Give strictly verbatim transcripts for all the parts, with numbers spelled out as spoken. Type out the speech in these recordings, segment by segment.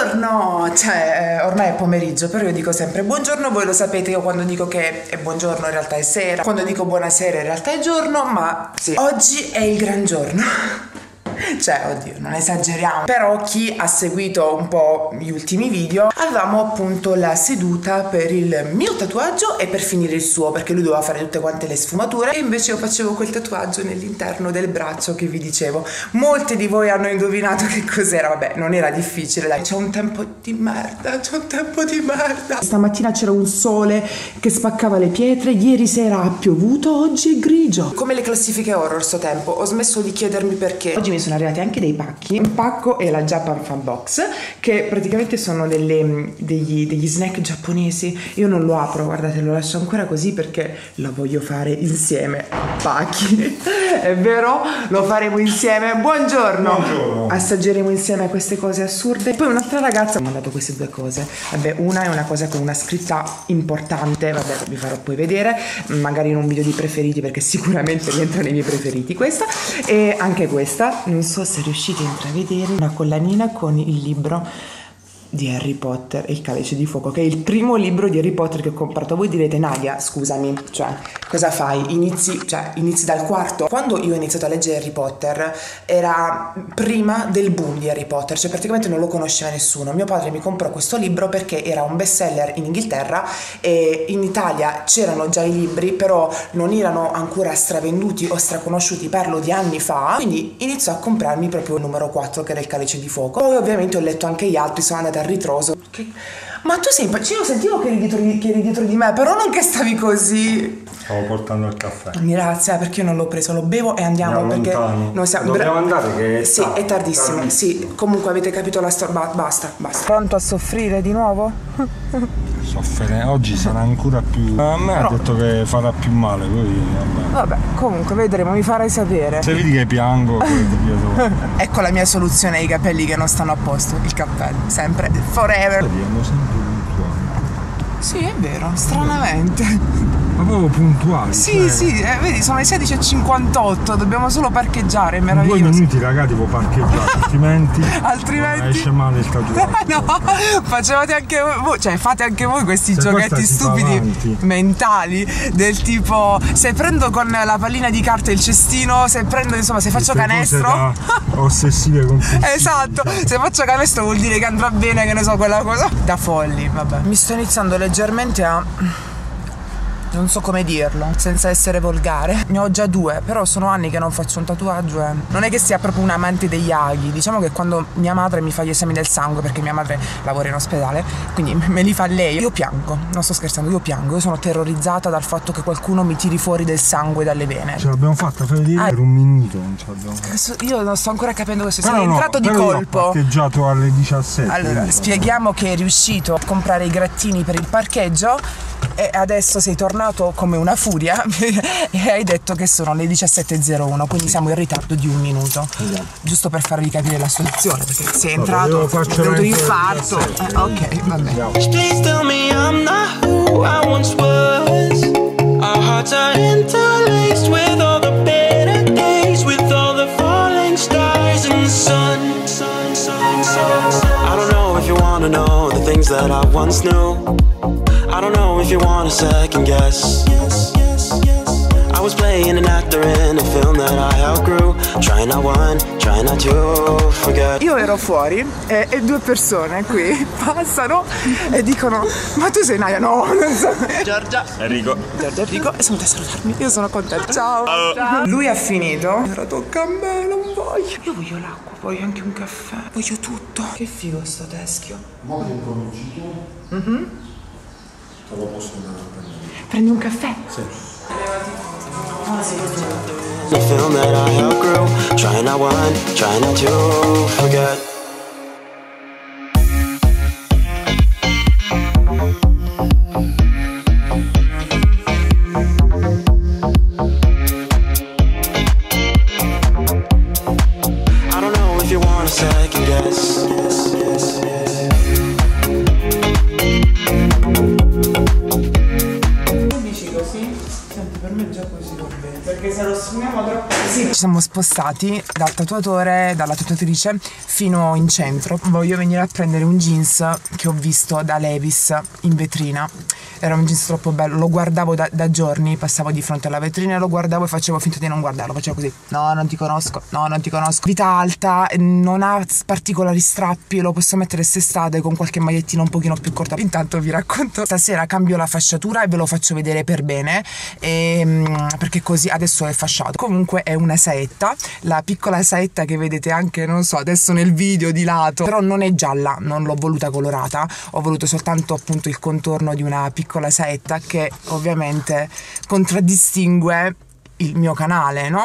Buongiorno, cioè eh, ormai è pomeriggio, però io dico sempre buongiorno, voi lo sapete, io quando dico che è buongiorno in realtà è sera, quando dico buonasera in realtà è giorno, ma sì, oggi è il gran giorno. Cioè, oddio, non esageriamo. Però chi ha seguito un po' gli ultimi video, avevamo appunto la seduta per il mio tatuaggio e per finire il suo, perché lui doveva fare tutte quante le sfumature e invece io facevo quel tatuaggio nell'interno del braccio che vi dicevo. Molti di voi hanno indovinato che cos'era. Vabbè, non era difficile, dai. C'è un tempo di merda, c'è un tempo di merda. Stamattina c'era un sole che spaccava le pietre, ieri sera ha piovuto, oggi è grigio. Come le classifiche horror sto tempo, ho smesso di chiedermi perché. Oggi mi sono arrivati anche dei pacchi. Un pacco è la Japan Fan Box, che praticamente sono delle, degli, degli snack giapponesi. Io non lo apro, guardate, lo lascio ancora così perché lo voglio fare insieme. Pacchi, è vero? Lo faremo insieme. Buongiorno. Buongiorno. Assaggeremo insieme queste cose assurde. Poi un'altra ragazza mi ha mandato queste due cose. Vabbè, una è una cosa con una scritta importante, vabbè, vi farò poi vedere, magari in un video di preferiti, perché sicuramente rientra nei miei preferiti questa. E anche questa, non so se riuscite a intravedere, una collanina con il libro di Harry Potter e il Calice di Fuoco, che è il primo libro di Harry Potter che ho comprato. Voi direte, Nadia, scusami, cioè, cosa fai? Inizi, cioè, inizi dal quarto? Quando io ho iniziato a leggere Harry Potter era prima del boom di Harry Potter, cioè praticamente non lo conosceva nessuno. Mio padre mi comprò questo libro perché era un bestseller in Inghilterra e in Italia c'erano già i libri, però non erano ancora stravenduti o straconosciuti, parlo di anni fa, quindi iniziò a comprarmi proprio il numero quattro, che era il Calice di Fuoco. Poi ovviamente ho letto anche gli altri, sono andata a ritroso. Che... Ma tu sei impazzito? Io sentivo che eri, dietro di, che eri dietro di me, però non che stavi così. Stavo portando il caffè. Grazie, perché io non l'ho preso, lo bevo e andiamo. Andiamo perché lontano. non siamo... Dobbiamo andare che è sì, tardi, è tardissimo. tardissimo. Sì, comunque avete capito la storia. Basta, basta. Pronto a soffrire di nuovo? Soffrire. Oggi sarà ancora più. A me no. Ha detto che farà più male, poi vabbè. Vabbè, comunque vedremo, mi farai sapere. Se vedi che piango, ecco la mia soluzione ai capelli che non stanno a posto, il cappello, sempre, forever. Andiamo sempre puntuali. Sì, è vero, stranamente. Ma proprio puntuali. Sì, cioè... sì, eh, vedi, sono le sedici e cinquantotto, dobbiamo solo parcheggiare, è meraviglioso. In due minuti, ragazzi, devo parcheggiare, altrimenti. altrimenti. Esce male il tatuaggio. No, facevate anche voi, cioè fate anche voi questi se giochetti stupidi mentali, del tipo se prendo con la pallina di carta il cestino, se prendo, insomma, se faccio queste canestro. Ossessive compulsive. Esatto, se faccio canestro vuol dire che andrà bene, che ne so, quella cosa. Da folli, vabbè. Mi sto iniziando leggermente a... non so come dirlo senza essere volgare. Ne ho già due, però sono anni che non faccio un tatuaggio e non è che sia proprio un amante degli aghi. Diciamo che quando mia madre mi fa gli esami del sangue, perché mia madre lavora in ospedale, quindi me li fa lei, io piango, non sto scherzando, io piango. Io sono terrorizzata dal fatto che qualcuno mi tiri fuori del sangue dalle vene. Ce l'abbiamo fatta, fai vedere, ah, per un minuto non ce l'abbiamo fatta. Io non sto ancora capendo questo. Però sei no, entrato di colpo. Ho parcheggiato alle diciassette. Allora, spieghiamo che è riuscito a comprare i grattini per il parcheggio e adesso sei tornato come una furia e hai detto che sono le diciassette e zero uno, quindi siamo in ritardo di un minuto. Esatto. Giusto per farvi capire la soluzione, perché sei entrato, hai avuto un infarto. Eh, ok, va bene. Please tell me I'm not who I once was. Our hearts are interlaced with all the better days, with all the falling stars and the sun. sun, sun, sun. I don't know if you wanna know the things that I once knew. I don't know if you want a second guess. Yes, yes, yes. I was playing an actor in a film that I outgrew. Try not one, try not to forget. Io ero fuori e, e due persone qui passano e dicono: ma tu sei Nadia? No, non so. Giorgia, Enrico. Giorgia, Enrico, e sono venuti a salutarmi. Io sono contenta. Ciao. Ciao. Lui ha finito. Ora tocca a me, non voglio. Io voglio l'acqua, voglio anche un caffè. Voglio tutto. Che figo sto teschio. Mo che cominci tu? Mhm. Te lo posso andare a prendere. Prendi un caffè? Sì. Ah, sì, sì. The film that I outgrew. Try not one, try not to forget. I don't know if you want a second guess. Yes, yes, yes. Dici così? Senti, per me già così va bene. Perché se lo sfumiamo troppo... Sì, ci siamo spostati dal tatuatore, dalla tatuatrice, fino in centro. Voglio venire a prendere un jeans che ho visto da Levi's in vetrina. Era un jeans troppo bello, lo guardavo da, da giorni, passavo di fronte alla vetrina, lo guardavo e facevo finta di non guardarlo, facevo così: no, non ti conosco, no, non ti conosco. Vita alta, non ha particolari strappi, lo posso mettere quest'estate con qualche magliettina un pochino più corta. Intanto vi racconto, stasera cambio la fasciatura e ve lo faccio vedere per bene, e, perché così adesso è fasciato. Comunque è una saetta, la piccola saetta che vedete anche, non so, adesso nel video di lato, però non è gialla, non l'ho voluta colorata, ho voluto soltanto appunto il contorno di una piccola saetta che ovviamente contraddistingue il mio canale, no?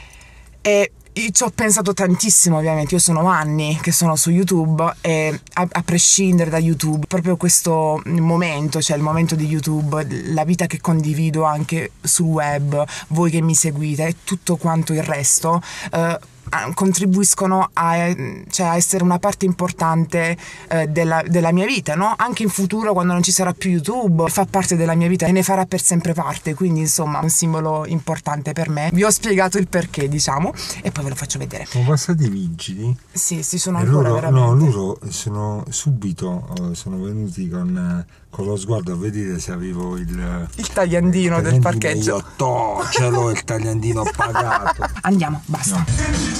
E ci ho pensato tantissimo, ovviamente. Io sono anni che sono su YouTube e a, a prescindere da YouTube, proprio questo momento, cioè il momento di YouTube, la vita che condivido anche sul web, voi che mi seguite e tutto quanto il resto, eh, contribuiscono a, cioè, a essere una parte importante eh, della, della mia vita, no? Anche in futuro, quando non ci sarà più YouTube, fa parte della mia vita e ne farà per sempre parte, quindi insomma un simbolo importante per me. Vi ho spiegato il perché, diciamo, e poi ve lo faccio vedere. Sono passati i vigili? Sì, sì, sono e ancora loro, veramente. No, loro sono subito sono venuti con, con lo sguardo a vedere se avevo il, il tagliandino del parcheggio. Io toccialo, il tagliandino pagato. Andiamo, basta. No.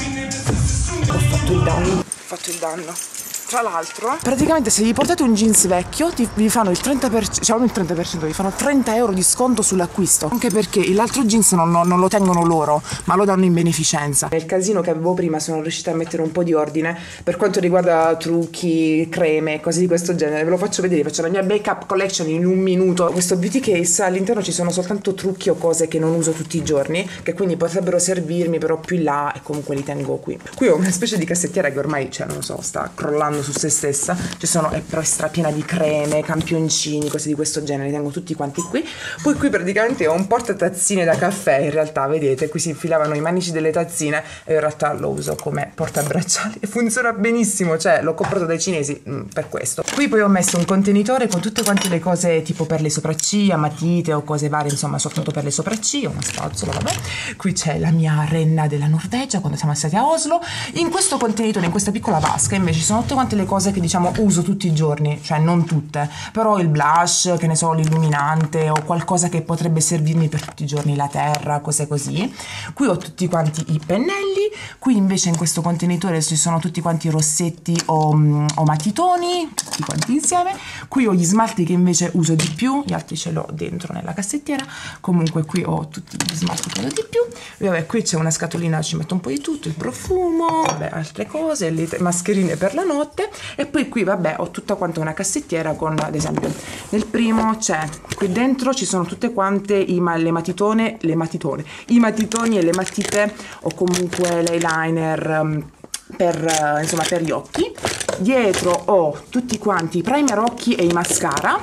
Ho fatto il danno, ho fatto il danno. Tra l'altro, praticamente se gli portate un jeans vecchio ti, vi fanno il trenta per cento, cioè non il trenta per cento, vi fanno trenta euro di sconto sull'acquisto. Anche perché l'altro jeans non, non, non lo tengono loro, ma lo danno in beneficenza. Nel casino che avevo prima sono riuscita a mettere un po' di ordine per quanto riguarda trucchi, creme, cose di questo genere. Ve lo faccio vedere, faccio la mia make-up collection in un minuto. Questo beauty case, all'interno ci sono soltanto trucchi o cose che non uso tutti i giorni, che quindi potrebbero servirmi, però più in là, e comunque li tengo qui. Qui ho una specie di cassettiera che ormai, cioè non lo so, sta crollando su se stessa. Ci sono, è però è strapiena di creme, campioncini, cose di questo genere, li tengo tutti quanti qui. Poi qui praticamente ho un portatazzine da caffè, in realtà vedete, qui si infilavano i manici delle tazzine e in realtà lo uso come portabracciali e funziona benissimo, cioè l'ho comprato dai cinesi mh, per questo. Qui poi ho messo un contenitore con tutte quante le cose tipo per le sopracciglia, matite o cose varie, insomma soltanto per le sopracciglia, una spazzola, vabbè. Qui c'è la mia renna della Norvegia quando siamo stati a Oslo. In questo contenitore, in questa piccola vasca invece ci sono tutte quante le cose che diciamo uso tutti i giorni, cioè non tutte, però il blush, che ne so, l'illuminante o qualcosa che potrebbe servirmi per tutti i giorni, la terra, cose così. Qui ho tutti quanti i pennelli. Qui invece in questo contenitore ci sono tutti quanti i rossetti o, o matitoni, tutti quanti insieme. Qui ho gli smalti che invece uso di più, gli altri ce l'ho dentro nella cassettiera. Comunque qui ho tutti gli smalti che uso di più. E vabbè, qui c'è una scatolina, ci metto un po' di tutto, il profumo, vabbè, altre cose, le mascherine per la notte. E poi qui vabbè ho tutta quanta una cassettiera con, ad esempio, nel primo c'è, qui dentro ci sono tutte quante i, ma, le matitone, le matitone, i matitoni e le matite o comunque l'eyeliner um, per, uh, insomma, per gli occhi. Dietro ho tutti quanti i primer occhi e i mascara.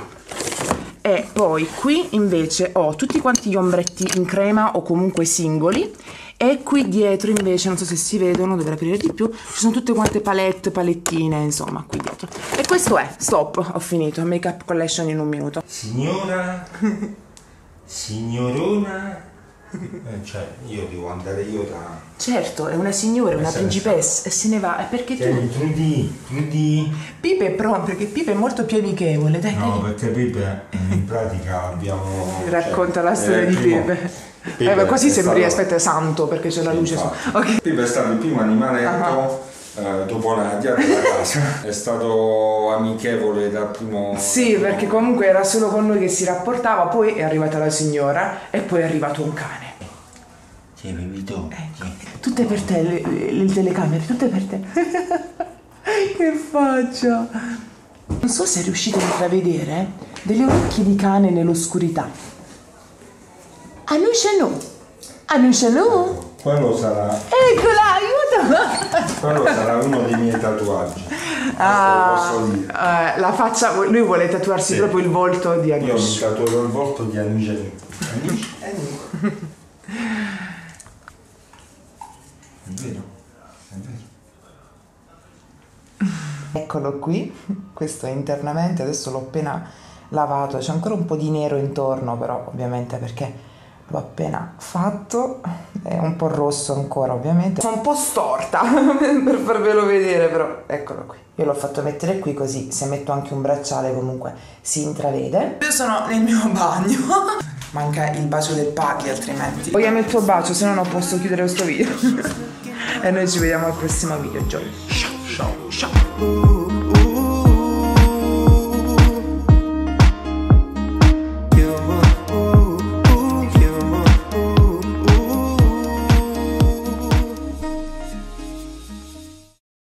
E poi qui invece ho tutti quanti gli ombretti in crema o comunque singoli. E qui dietro invece, non so se si vedono, dovrei aprire di più, ci sono tutte quante palette, palettine, insomma, qui dietro. E questo è, stop, ho finito, make up collection in un minuto. Signora, signorona, eh, cioè io devo andare io da... Certo, è una signora, una principessa, e se ne va, è perché tu... Tieni, Trudy, Trudy. Pipe è pronto, perché Pipe è molto più amichevole, dai, No, dai. perché Pipe, in pratica abbiamo... Racconta cioè, la storia eh, di primo, Pipe. Pipe Eh, ma così è sembri, stato... aspetta, santo, perché c'è la luce su. Ok. Pipe è stato il primo animaletto uh-huh. eh, dopo Nadia della casa. È stato amichevole dal primo... Sì, perché comunque era solo con noi che si rapportava, poi è arrivata la signora e poi è arrivato un cane. Sì, bevito. Ecco, tutte per te, le, le, le telecamere, tutte per te. Che faccia! Non so se riuscite a intravedere delle orecchie di cane nell'oscurità. Anusciano! Anusciano! Quello sarà... Eccola, aiuto! Quello sarà uno dei miei tatuaggi. Ah, posso dire. Eh, la faccia, lui vuole tatuarsi sì. proprio il volto di Anush. Io mi tatuerò il volto di Anush. Anush? Anush. È vero, è vero. Eccolo qui, questo è internamente, adesso l'ho appena lavato, c'è ancora un po' di nero intorno, però ovviamente perché l'ho appena fatto, è un po' rosso ancora ovviamente, sono un po' storta per farvelo vedere, però eccolo qui. Io l'ho fatto mettere qui così se metto anche un bracciale comunque si intravede. Io sono nel mio bagno. Manca il bacio del Paghi altrimenti. Vogliamo il tuo bacio, se no non posso chiudere questo video. E noi ci vediamo al prossimo video. Ciao ciao ciao.